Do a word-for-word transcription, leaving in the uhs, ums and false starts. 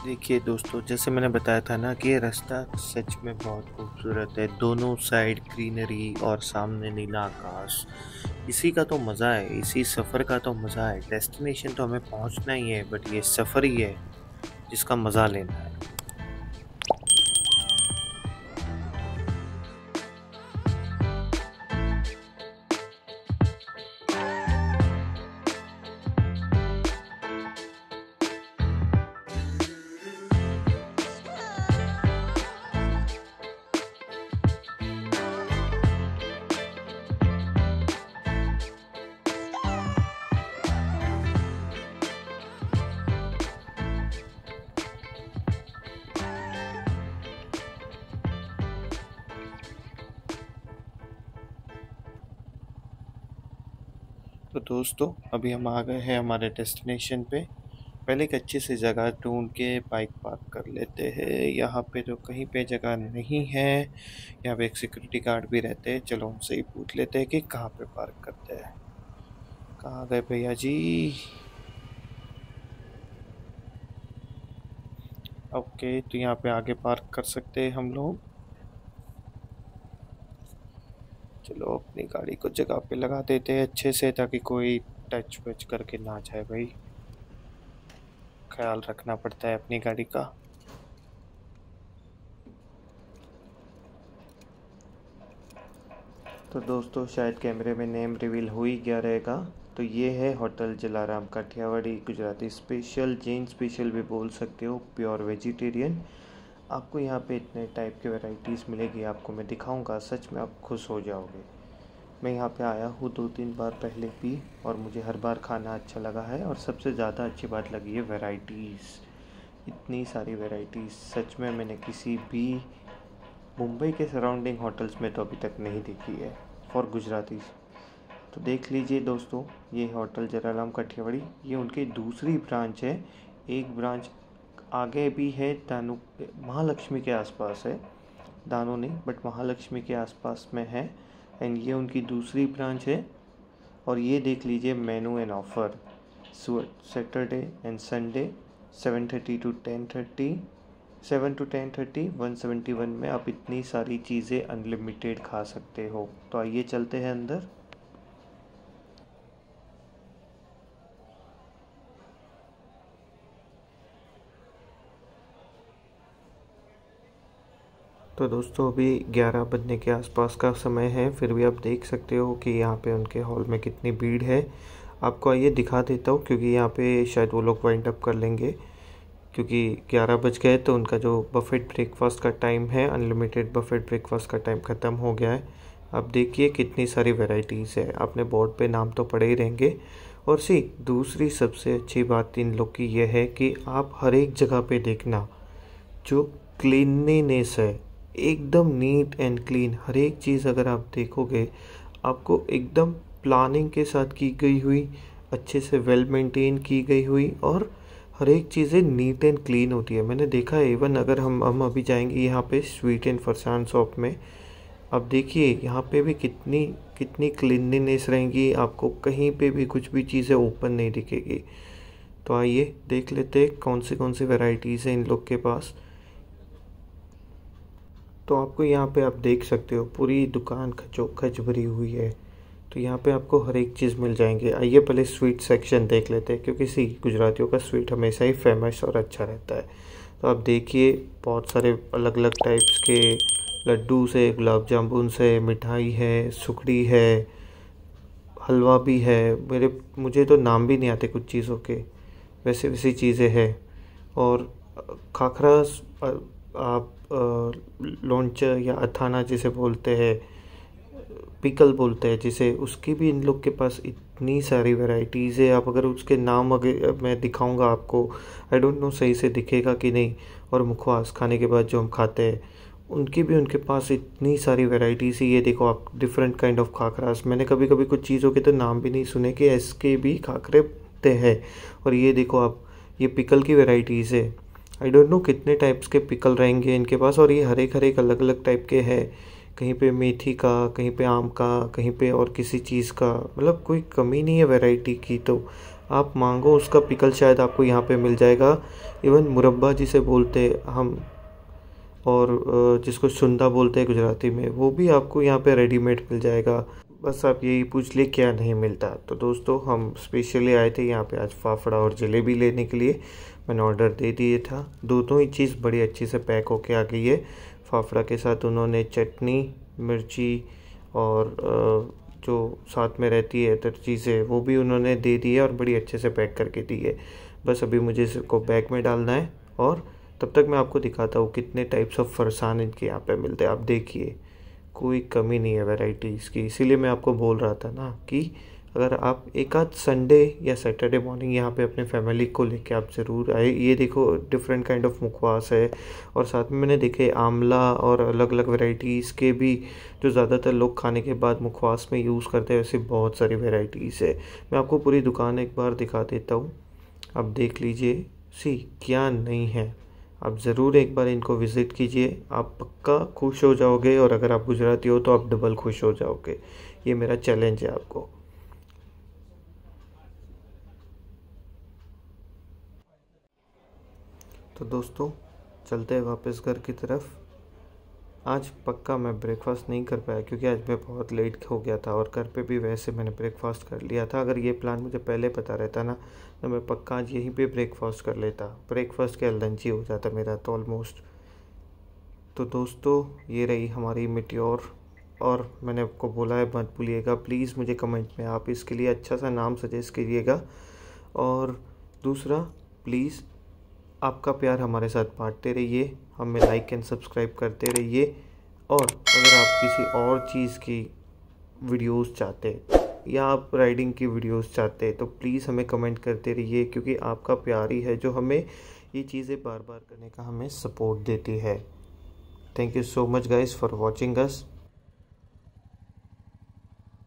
देखिए दोस्तों, जैसे मैंने बताया था ना कि ये रास्ता सच में बहुत खूबसूरत है। दोनों साइड ग्रीनरी और सामने नीला आकाश। इसी का तो मज़ा है, इसी सफ़र का तो मज़ा है। डेस्टिनेशन तो हमें पहुंचना ही है, बट ये सफ़र ही है जिसका मज़ा लेना है। तो दोस्तों, अभी हम आ गए हैं हमारे डेस्टिनेशन पे। पहले एक अच्छी सी जगह ढूंढ के बाइक पार्क कर लेते हैं। यहाँ पे तो कहीं पे जगह नहीं है। यहाँ पे एक सिक्योरिटी गार्ड भी रहते हैं। चलो उनसे ही पूछ लेते हैं कि कहाँ पे पार्क करते हैं। कहाँ गए भैया जी? ओके, तो यहाँ पे आगे पार्क कर सकते हैं हम लोग। चलो अपनी गाड़ी को जगह पे लगा देते हैं अच्छे से, ताकि कोई टच वच करके ना जाए भाई। ख्याल रखना पड़ता है अपनी गाड़ी का। तो दोस्तों, शायद कैमरे में नेम रिवील हो ही गया रहेगा। तो ये है hotel Jalaram Kathiawadi Gujarati special, Jain special भी बोल सकते हो, प्योर वेजिटेरियन। आपको यहाँ पे इतने टाइप के वैरायटीज़ मिलेगी, आपको मैं दिखाऊंगा, सच में आप खुश हो जाओगे। मैं यहाँ पे आया हूँ दो तीन बार पहले भी, और मुझे हर बार खाना अच्छा लगा है। और सबसे ज़्यादा अच्छी बात लगी है वैरायटीज़। इतनी सारी वैरायटीज़ सच में मैंने किसी भी मुंबई के सराउंडिंग होटल्स में तो अभी तक नहीं देखी है फॉर गुजरातीज़। तो देख लीजिए दोस्तों, ये होटल जलाराम काठियावाड़ी, ये उनकी दूसरी ब्रांच है। एक ब्रांच आगे भी है, दानू महालक्ष्मी के आसपास है। दानू नहीं, बट महालक्ष्मी के आसपास में है। एंड ये उनकी दूसरी ब्रांच है। और ये देख लीजिए menu and offer. Saturday and Sunday seven thirty to ten thirty, seven to ten thirty, one seventy one में आप इतनी सारी चीज़ें अनलिमिटेड खा सकते हो। तो आइए चलते हैं अंदर। तो दोस्तों, अभी ग्यारह बजने के आसपास का समय है, फिर भी आप देख सकते हो कि यहाँ पे उनके हॉल में कितनी भीड़ है। आपको आइए दिखा देता हूँ, क्योंकि यहाँ पे शायद वो लोग वाइंड अप कर लेंगे, क्योंकि ग्यारह बज गए तो उनका जो बफेट ब्रेकफास्ट का टाइम है, अनलिमिटेड बफेट ब्रेकफास्ट का टाइम ख़त्म हो गया है। अब देखिए कितनी सारी वैरायटीज़ है, आपने बोर्ड पे नाम तो पढ़े ही रहेंगे। और सी दूसरी सबसे अच्छी बात इन लोग की यह है कि आप हर एक जगह पे देखना, जो क्लीनलीनेस है, एकदम नीट एंड क्लीन। हर एक चीज़ अगर आप देखोगे, आपको एकदम प्लानिंग के साथ की गई हुई, अच्छे से वेल मेंटेन की गई हुई, और हर एक चीज़ें नीट एंड क्लीन होती है। मैंने देखा है, इवन अगर हम हम अभी जाएंगे यहाँ पे स्वीट एंड फरसान शॉप में, अब देखिए यहाँ पे भी कितनी कितनी क्लीनलीनेस रहेंगी। आपको कहीं पे भी कुछ भी चीज़ें ओपन नहीं दिखेगी। तो आइए देख लेते हैं कौन सी कौन सी वैरायटीज़ हैं इन लोग के पास। तो आपको यहाँ पे आप देख सकते हो पूरी दुकान खचोखच भरी हुई है। तो यहाँ पे आपको हर एक चीज़ मिल जाएंगे। आइए पहले स्वीट सेक्शन देख लेते हैं, क्योंकि सी गुजरातियों का स्वीट हमेशा ही फेमस और अच्छा रहता है। तो आप देखिए बहुत सारे अलग अलग टाइप्स के लड्डू से, गुलाब जामुन से, मिठाई है, सुखड़ी है, हलवा भी है। मेरे मुझे तो नाम भी नहीं आते कुछ चीज़ों के, वैसे वैसी चीज़ें हैं। और खाखरा आप लोंचा या अथाना जिसे बोलते हैं, पिकल बोलते हैं जिसे, उसकी भी इन लोग के पास इतनी सारी वैरायटीज़ है। आप अगर उसके नाम अगर मैं दिखाऊंगा आपको, आई डोंट नो सही से दिखेगा कि नहीं। और मुखवास खाने के बाद जो हम खाते हैं, उनकी भी उनके पास इतनी सारी वैरायटीज़ है। ये देखो आप, डिफरेंट काइंड ऑफ खाखरास। मैंने कभी कभी कुछ चीज़ों के तो नाम भी नहीं सुने कि इसके भी खाखरे बनते हैं। और ये देखो आप, ये पिकल की वैरायटीज़ है। आई डोंट नो कितने टाइप्स के पिकल रहेंगे इनके पास, और ये हर एक हर एक अलग अलग टाइप के हैं। कहीं पे मेथी का, कहीं पे आम का, कहीं पे और किसी चीज़ का, मतलब कोई कमी नहीं है वैरायटी की। तो आप मांगो उसका पिकल शायद आपको यहाँ पे मिल जाएगा। इवन मुरब्बा जिसे बोलते हम, और जिसको सुंदा बोलते हैं गुजराती में, वो भी आपको यहाँ पे रेडीमेड मिल जाएगा। बस आप यही पूछ लिए क्या नहीं मिलता। तो दोस्तों हम स्पेशली आए थे यहाँ पे आज फाफड़ा और जलेबी लेने के लिए। मैंने ऑर्डर दे दिए था, दोनों ही चीज़ बड़ी अच्छी से पैक होके आ गई है। फाफड़ा के साथ उन्होंने चटनी, मिर्ची और जो साथ में रहती है अदर चीज़ें वो भी उन्होंने दे दी है और बड़ी अच्छे से पैक करके दी है। बस अभी मुझे इसको बैग में डालना है और तब तक मैं आपको दिखाता हूँ कितने टाइप्स ऑफ फरसान इनके यहाँ पे मिलते हैं। आप देखिए कोई कमी नहीं है वैरायटीज़ की। इसीलिए मैं आपको बोल रहा था ना कि अगर आप एक आध संडे या सैटरडे मॉर्निंग यहाँ पे अपने फैमिली को लेके आप ज़रूर आए। ये देखो डिफरेंट काइंड ऑफ मुखवास है और साथ में मैंने देखे आंवला और अलग अलग वैरायटीज़ के भी, जो ज़्यादातर लोग खाने के बाद मुखवास में यूज़ करते हैं, वैसे बहुत सारी वैरायटीज़ है। मैं आपको पूरी दुकान एक बार दिखा देता हूँ, आप देख लीजिए सी क्या नहीं है। आप ज़रूर एक बार इनको विज़िट कीजिए, आप पक्का खुश हो जाओगे और अगर आप गुजराती हो तो आप डबल खुश हो जाओगे। ये मेरा चैलेंज है आपको। तो दोस्तों चलते हैं वापस घर की तरफ। आज पक्का मैं ब्रेकफास्ट नहीं कर पाया क्योंकि आज मैं बहुत लेट हो गया था और घर पे भी वैसे मैंने ब्रेकफास्ट कर लिया था। अगर ये प्लान मुझे पहले पता रहता ना तो मैं पक्का आज यहीं पे ब्रेकफास्ट कर लेता। ब्रेकफास्ट के लंच ही हो जाता मेरा तो ऑलमोस्ट। तो दोस्तों ये रही हमारी मिट्योर, और मैंने आपको बोला है मत भूलिएगा प्लीज़ मुझे कमेंट में आप इसके लिए अच्छा सा नाम सजेस्ट कीजिएगा। और दूसरा प्लीज़ आपका प्यार हमारे साथ बांटते रहिए, हमें लाइक एंड सब्सक्राइब करते रहिए। और अगर आप किसी और चीज़ की वीडियोस चाहते या आप राइडिंग की वीडियोस चाहते तो प्लीज़ हमें कमेंट करते रहिए, क्योंकि आपका प्यार ही है जो हमें ये चीज़ें बार बार करने का हमें सपोर्ट देती है। Thank you so much guys for watching us.